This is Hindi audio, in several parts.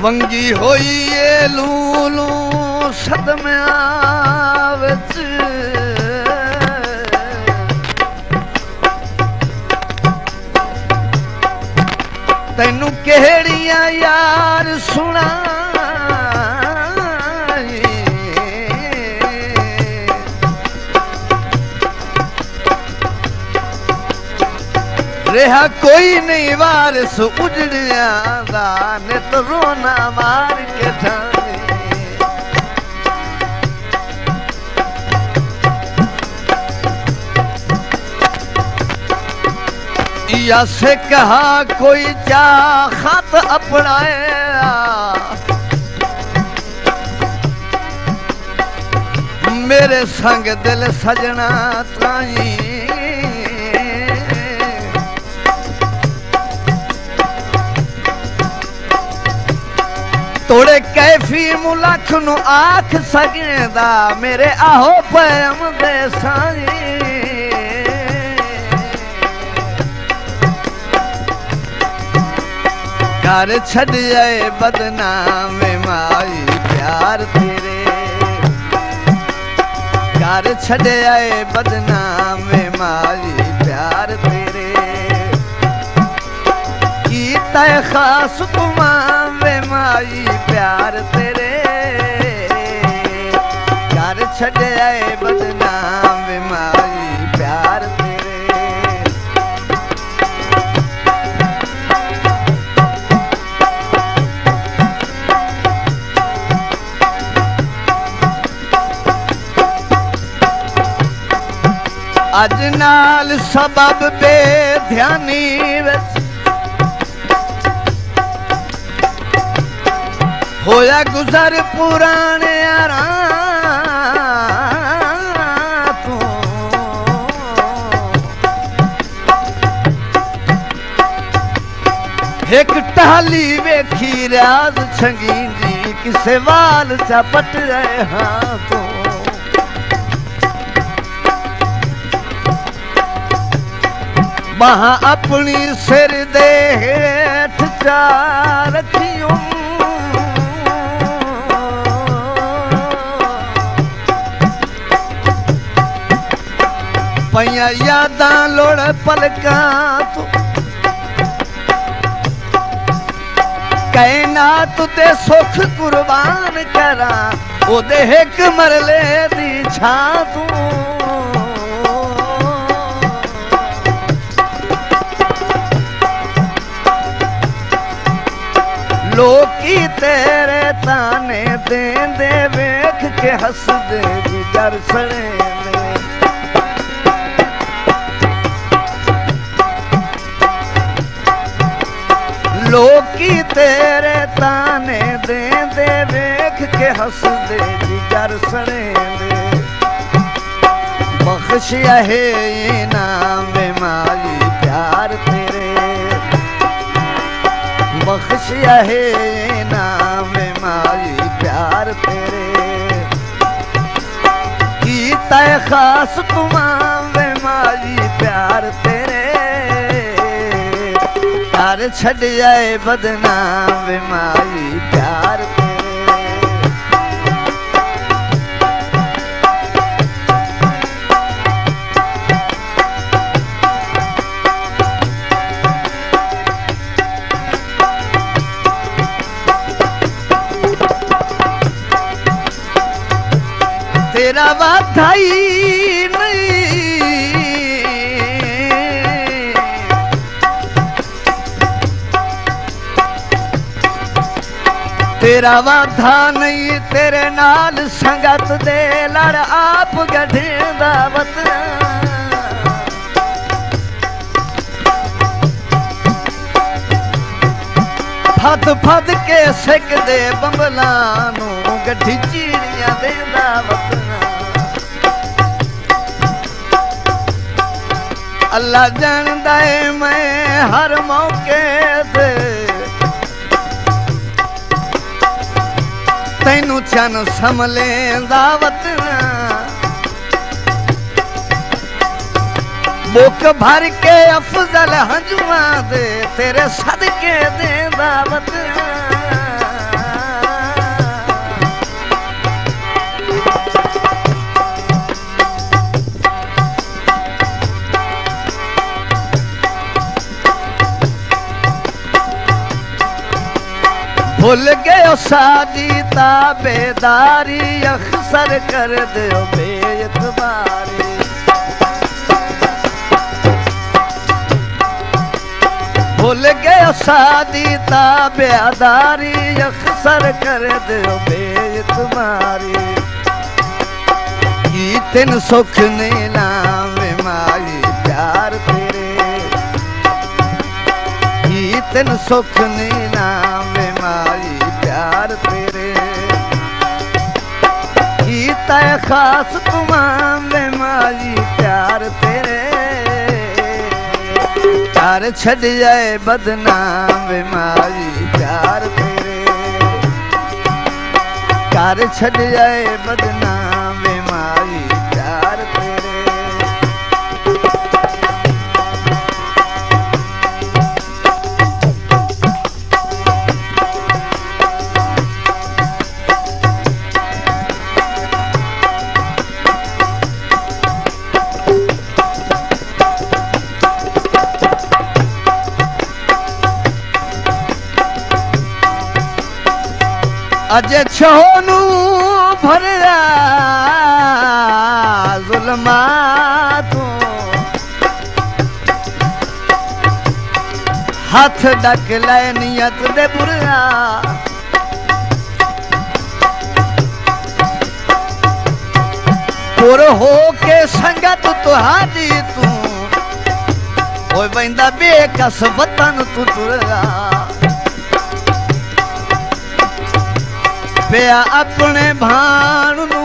वंगी होई ये लूलू सदम्या विच तैनू केड़ियां यार सुना रहा कोई नहीं वारिस उजड़िया दा नित रोना मार के ठाने या से कहा कोई क्या खत अपनाया मेरे संग दिल सजना ताई तोड़े कैफी मुलख नु आख सकेंदा मेरे आहो पैम दे साई घर छड़ जाए बदनाम माई प्यार तेरे घर छड़ जाए बदनाम माई प्यार तेरे की तय खास तुमावे माई प्यार तेरे घर छड़ जाए बदनाम माई प्यार तेरे अज नाल सबब बेध्यानी विच होया गुजर पुराने यारा तू एक टहली वेखी राज छंगी किसे वाल चपट रहे हाँ तू वहां अपनी सिर दे हेठ चा रखियों पइया यादां लोड़ पलका तू कायनात ते सुख कुर्बान करा ओदे हिक मरले दी छा तू लोकी तेरे ताने देंदे वेख के हसदे जिगर सड़े लोकी तेरे ताने देंदे वेख के हसदे जिगर सड़े बख्शिया है इनाम माली प्यार तेरे बख्शिया है नाम माई प्यार तेरे की तय खास तुमावे माई प्यार तेरे घर छड़ जाए बदनाम माई प्यार तेरे तेरा वाधाई नहीं तेरा वाधा नहीं तेरे नाल संगत दे लड़ आप गढ़ेंदा वतना फद फद के सिक दे बंबलानू गड्ढी चीड़ियां देंदा वतना अल्लाह जानदा है मैं हर मौके ते तैनू चन समलेंदा वतना बुक भर के अफजल हंजुआ दे तेरे सदके देंदा वतना भूल गए सादी ताबेदारी अक्सर कर दो बेइतबारी भूल गए सादी ताबेदारी अक्सर कर दो बेइतबारी की तेन सुख ने नाम माई प्यार तेरे की तेन सुख ने नाम माई प्यार तेरे की तय खास तुमाम माई प्यार तेरे प्यार छड़ जाए बदनाम माई प्यार तेरे प्यार छड़ जाए बदनाम माई प्यार तेरे अजे छोनू भरया जुल्मातों हाथ डक ले नियत दे बुरा पुर हो के संगत तुहारी तू ओए बंदा बेकस वतन तू तुरा पिया अपने भाण नू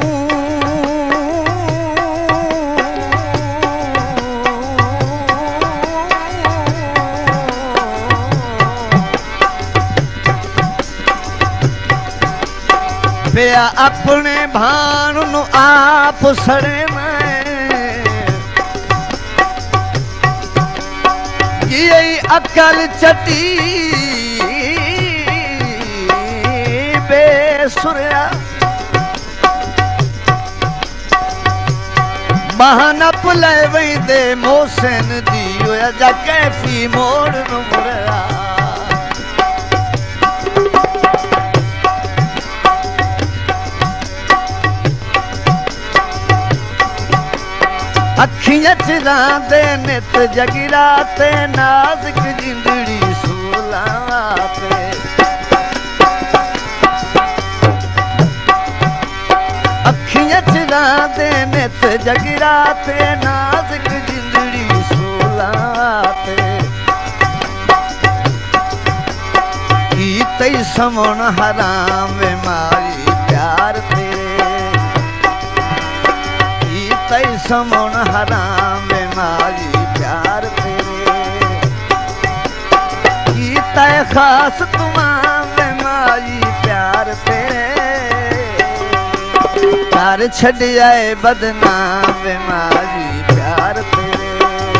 पिया अपने भाण नू आप सड़े मैं ये अकल चटी बेसुरिया बहाना पुले वैदे मोहसिन दी होया जा कैफी मोड़ न मुड़या अखियां चिरांदे नित जगिरा ते नाज़ुक जिंदड़ी सूलाते अखियां चिरांदे नित जगिरा ते नाज़ुक जिंदड़ी सूलाते की तई समण हराम माई प्यार तेरे की तई समण हराम माई प्यार तेरे की तय खास तुमाम माई प्यार तेरे प्यार छड़ जाए बदनाम माई प्यार तेरे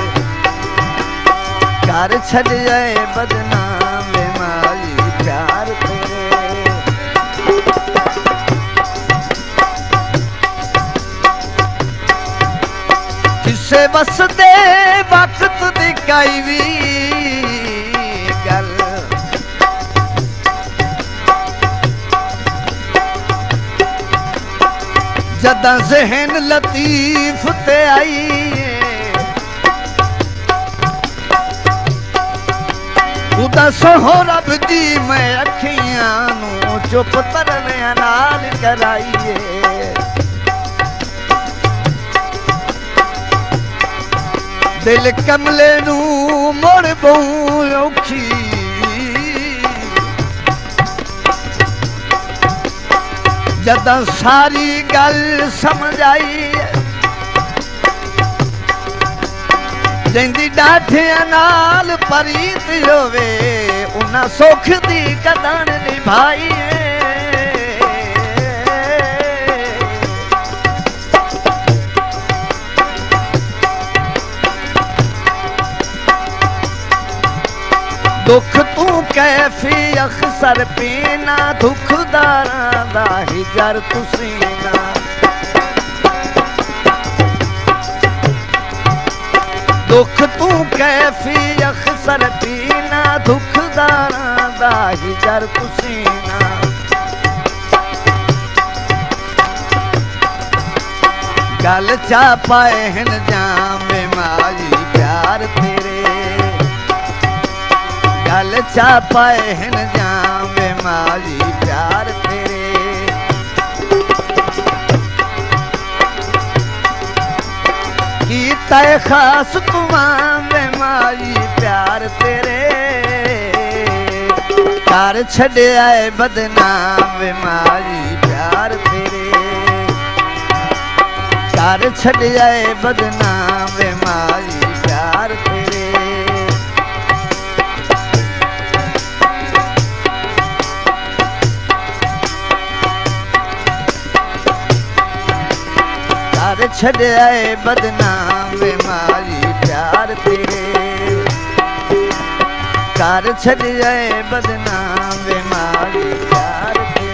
प्यार छड़ जाए बदनाम माई प्यार तेरे जिसे बस दे वक्त दी काई भी गल जदा ज़हन लतीफ ते आई उदा सहो रब दी मैं अखियां नू चुप तरने नाल कराईए दिल कमले नू मोड़ बहु औखी जदा सारी गल समझ आई जिंदी डाठिया नाल परीत होवे उन्ना सुख दी कदर निभाई दुख तू कैफी अक्सर पीना दुखदारा दा हिजर तुसीना दुख तू कैफी अक्सर पीना दुखदारा करदा हिजर कुसीना गल चा पाए हिन जामे मारी प्यार तेरे गल चा पाए हिन जामे मारी प्यार तेरे की तय खास तुम्हारे मारी प्यार तेरे कर छड़े आए बदनाम मारी प्यार तेरे कर छड़े आए बदनाम मारी प्यार तेरे कर छड़े आए बदनाम मारी प्यार तेरे कर छड़े आए बदनाम मारी प्यार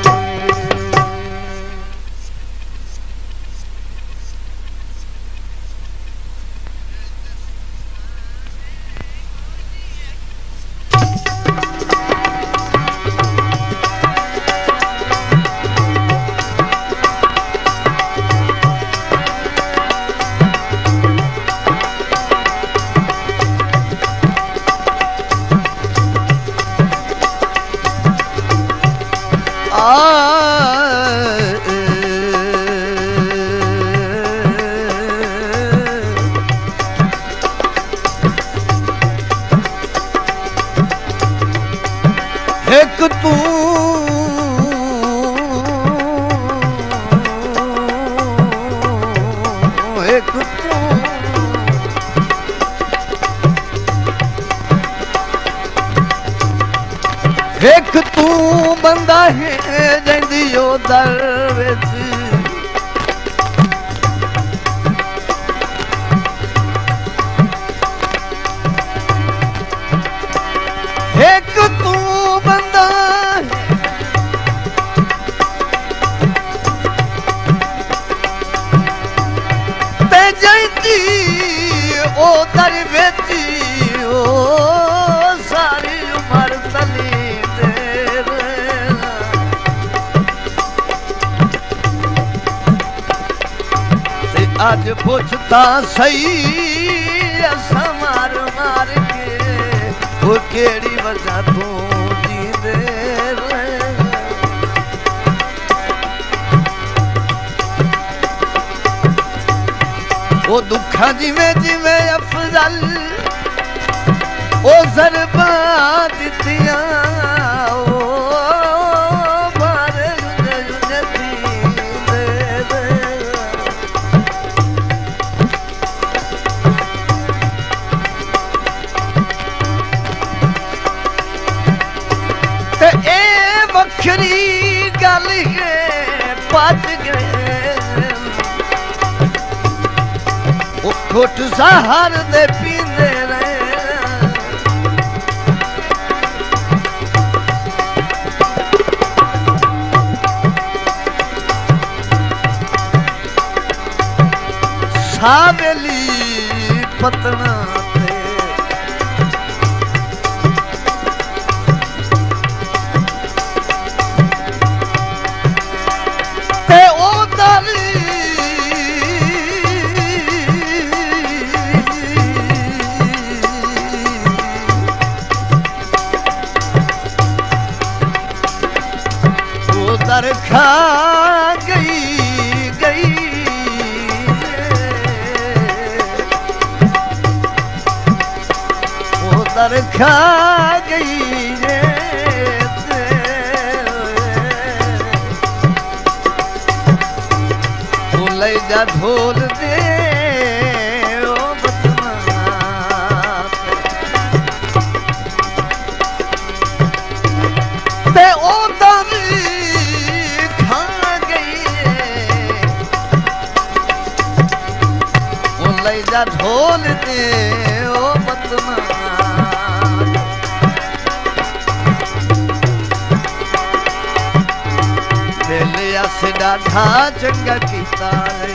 एक तू एक तू एक तू बंदा है जंदियो दर विच एक तू बंदा ते जंदी ओ दर विच ओ सारी उम्र तली आज पुछता सही असा मार मार के वो केड़ी वजह तू जींदे वो दुखा जिमें जिमें अफजल ओ ज़रबा दितियां वखरी गल है पच गए वो घुट जहर दे पींदे रहे सावेली पतना दर खा गई गई वो दर खा गई रे वो ले जा ढोल दे ओ ते ओ ढोल दे ओ बतमा दिल से डाढ़ा चंगा कीता रे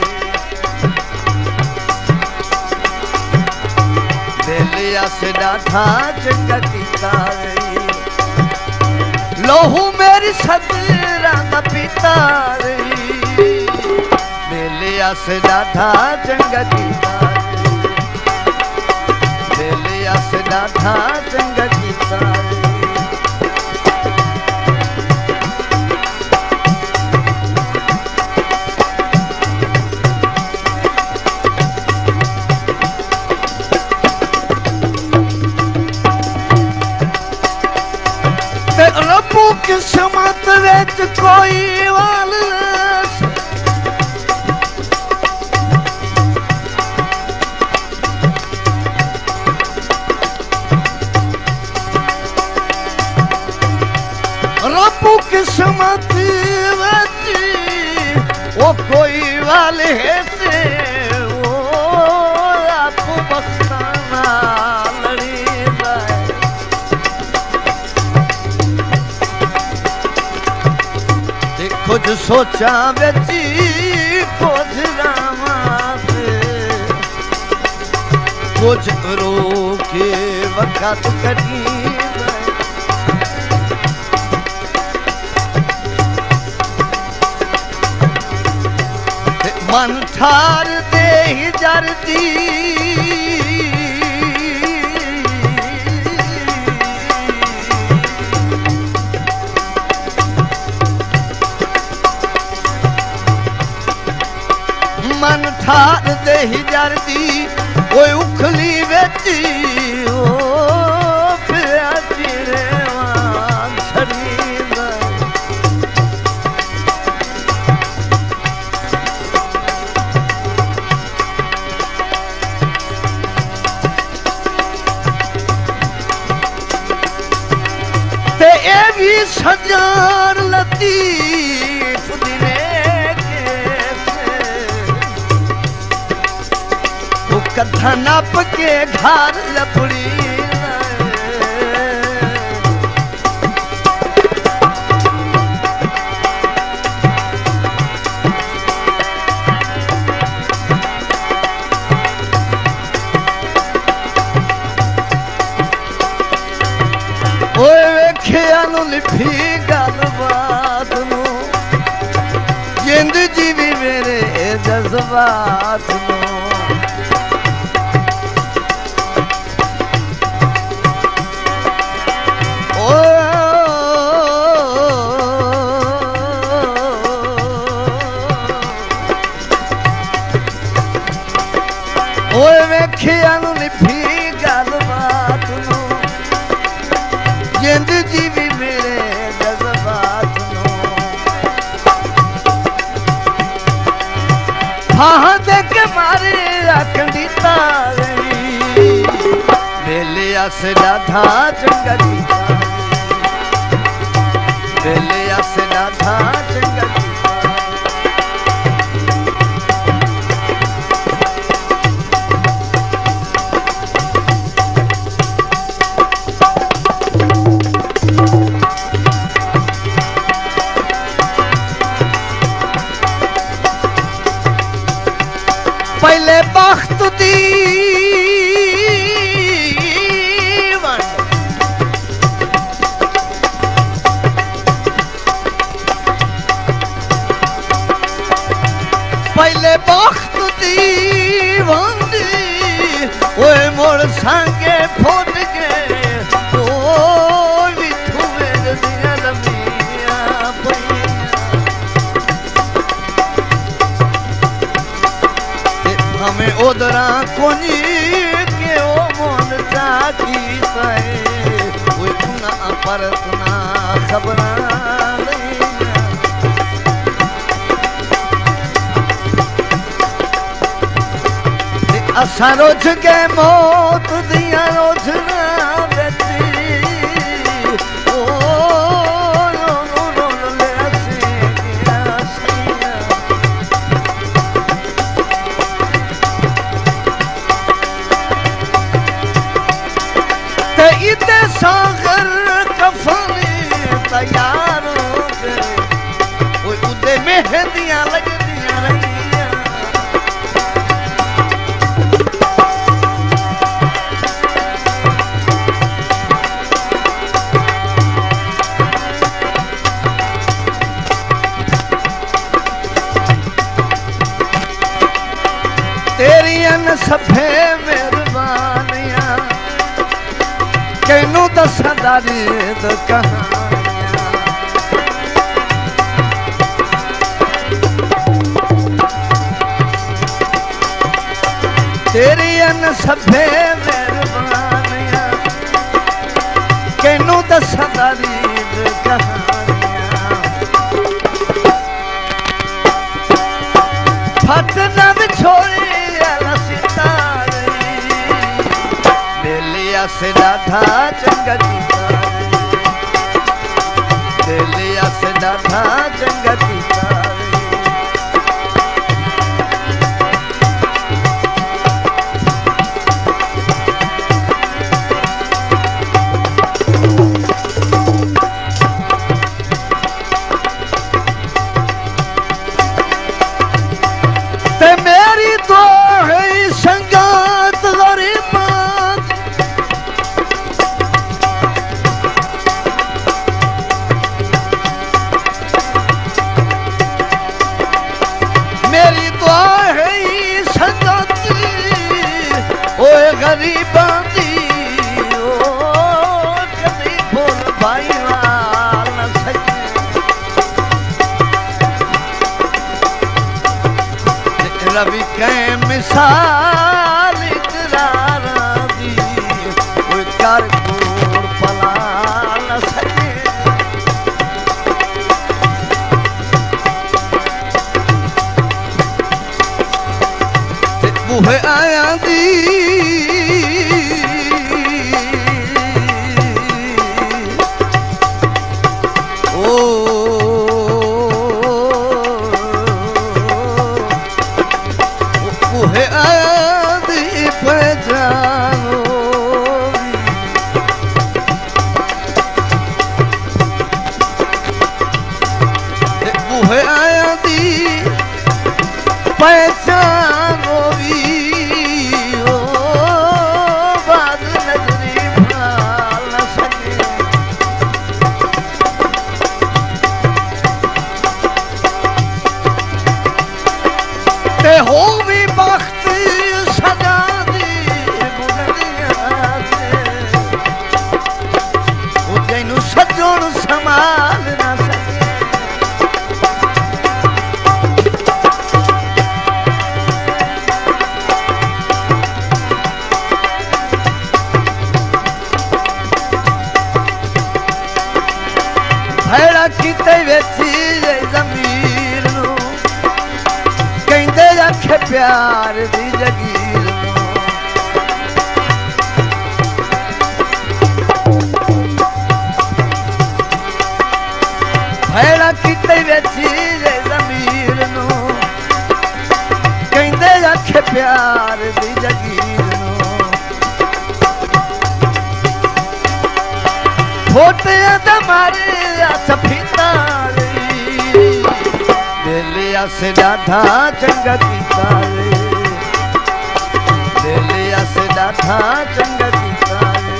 दिल से डाढ़ा चंगा कीता रे लोहू मेरी सदरा दा पीता मेले आस डाढा चंगा कीता मेले आस डाढा चंगा कीता रब्बू किस्मत विच कोई वाल रब्बू किस्मत विच वो कोई वाल है से वो आपको बख्शाना कुछ सोचा बेची कुछ रामात कुछ रो के वक़्त कटी मन ठार दे ही जरदी मन ठार दे ही जरदी कोई उखली बेची ओ फिर चिरे वांग छड़ींदा ते ए भी सजार लतीफ दिने कथा नप के घर लपड़ी ओए वेखिया नू लिखी गलबात नू जिंद जीवी मेरे जज्बात नू ओए वेखिया नू लिखी गलबात नू जिंद जीवी मेरे जज्बात नू हाँ दे के मारे आखंडी तारी मेले आस डाढा चंगा कीता मेले आस डाढा चंगा कीता पहले बख्त दीवन पहले बख्त दीवन ओए मोर संगे फुट गए ओ विठू मेरे दिया लमिया हमें उधरा कोनी के ओ मन जाती सहे कोई ना परतना खबरा असा रोज के मौत दिया रोजना बेटी ओ इते सागर कफनी तैयार हो गए उदे मेहंदियां लगदियां रहियां तेरियन सभे मेहरबानियां कैनू दसा दारीद कहानियां तेरियन सभे मेहरबानियां कैनू दसा दारीद कहानियां फट न बिछोड़ी से डाढा चंगा कीता दिलिया से डाढा चंगा कीता ते मेरी तो है संगात गरीब गरीबां दी कदी बोल भाई लाल न सके रवि कै मिसाल इकरारा दी कोई कर कोर पला न सके बूहे आया दी प्यार दी जगीर भैड़ा किते वेची जमीर नू कहंदे आखे प्यार दी जगीर नू फोटे दा मारे सफीता दिलिया से डाढा चंगा कीता रे दिलिया से डाढा चंगा कीता रे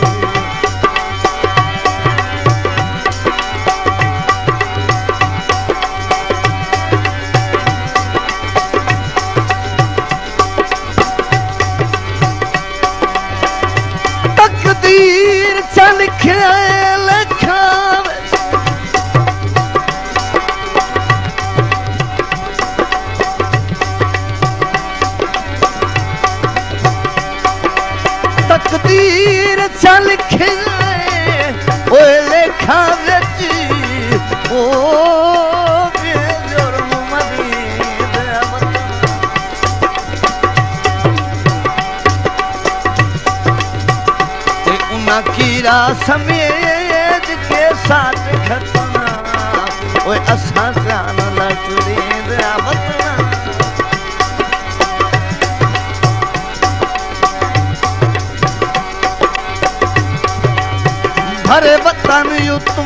तकदीर चल के लिखा तकदीर चल खिले ओए लेखा विच ओ बेजुर्म मदीद ते उना कीरा समेज के साथ खतना ओए असा जान लचड़ी दे वतना हरे वतन यू तू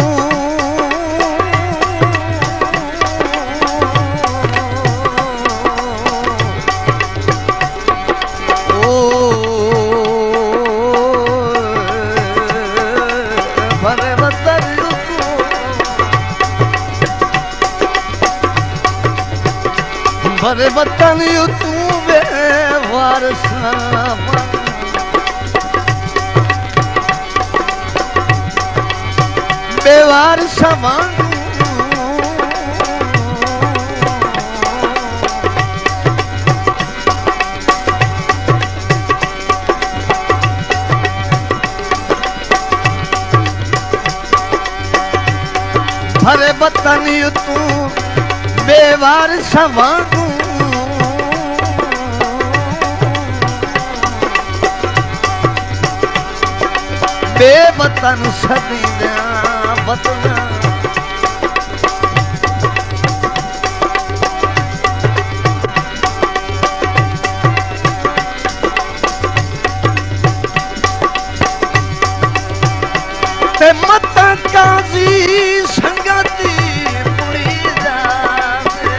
हरे वतन यू तू हरे वतन यू तू बेवार सावन बेवार सावन हरे बतनी तू बेवार सवानू बेवतन सदी दिया बतना ते मत काजी संगती पुरी जावे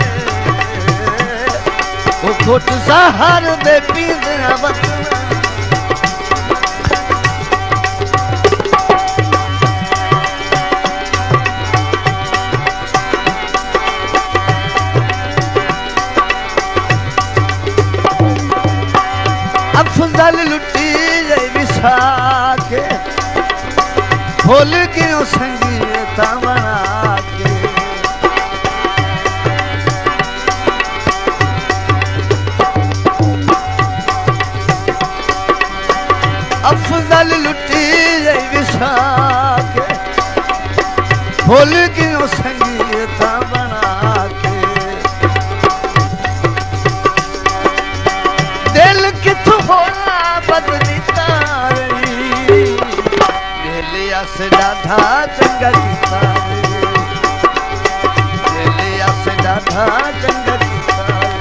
वो घुट जहर दे पींदे बतना अफजल लुटी जाए विसा के भूल गयो संगीत बना के अफजल लुटी जाए विसा के भूल गयो संगीत बना के दिल किथों होला बदली तारी दिलिया से डाढा चंगा कीता दिलिया से डाढा चंगा कीता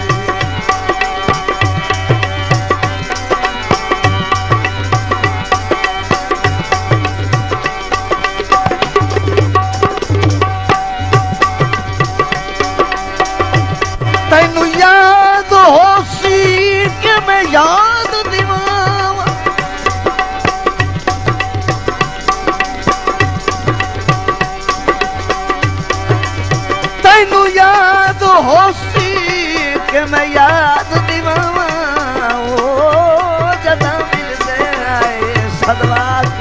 तैनू याद होसी के मैं याद दिवावा तैनू याद होसी के मैं याद दिवावा ओ जदा मिलदे आए सदवाक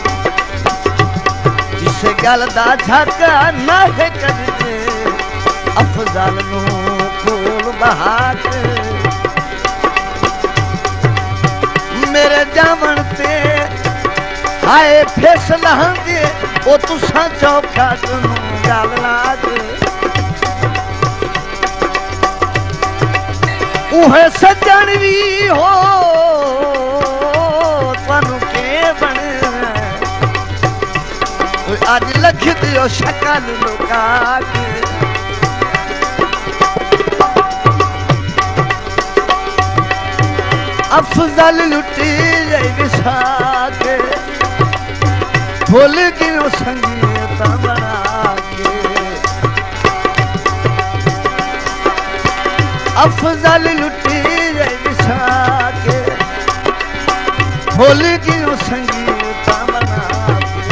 जिसे गल दा झका ना है करजे अफजल नू फूल बहाक मेरे जावन ते आए फैसला दे ओ तुसा चौखा नू गल लाग उहे सज्जन भी हो तुहानू के बने अज लख दियो शकल लुका के अफजल लुटी जाए विसा के भूल गयो संगीत बना के अफजल लुटी जाए विसा के भूल गयो संगीत बना के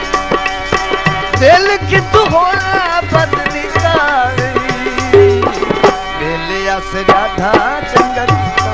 दिल किथों होला बदली तारी दिलिया से डाढा चंगा कीता